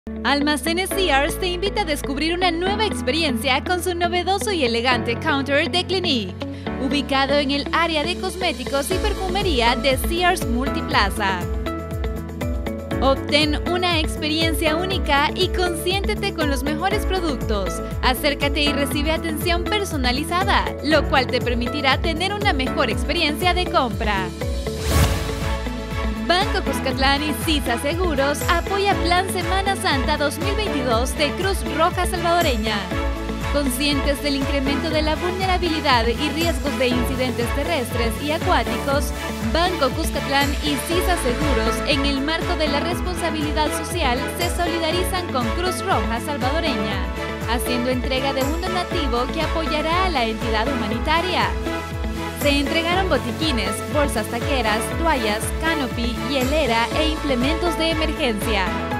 Almacenes Sears te invita a descubrir una nueva experiencia con su novedoso y elegante counter de Clinique, ubicado en el área de cosméticos y perfumería de Sears Multiplaza. Obtén una experiencia única y consiéntete con los mejores productos. Acércate y recibe atención personalizada, lo cual te permitirá tener una mejor experiencia de compra. Banco Cuscatlán y Sisa Seguros apoya Plan Semana Santa 2022 de Cruz Roja Salvadoreña. Conscientes del incremento de la vulnerabilidad y riesgos de incidentes terrestres y acuáticos, Banco Cuscatlán y Sisa Seguros, en el marco de la responsabilidad social, se solidarizan con Cruz Roja Salvadoreña, haciendo entrega de un donativo que apoyará a la entidad humanitaria. Se entregaron botiquines, bolsas taqueras, toallas, canopy, hielera e implementos de emergencia.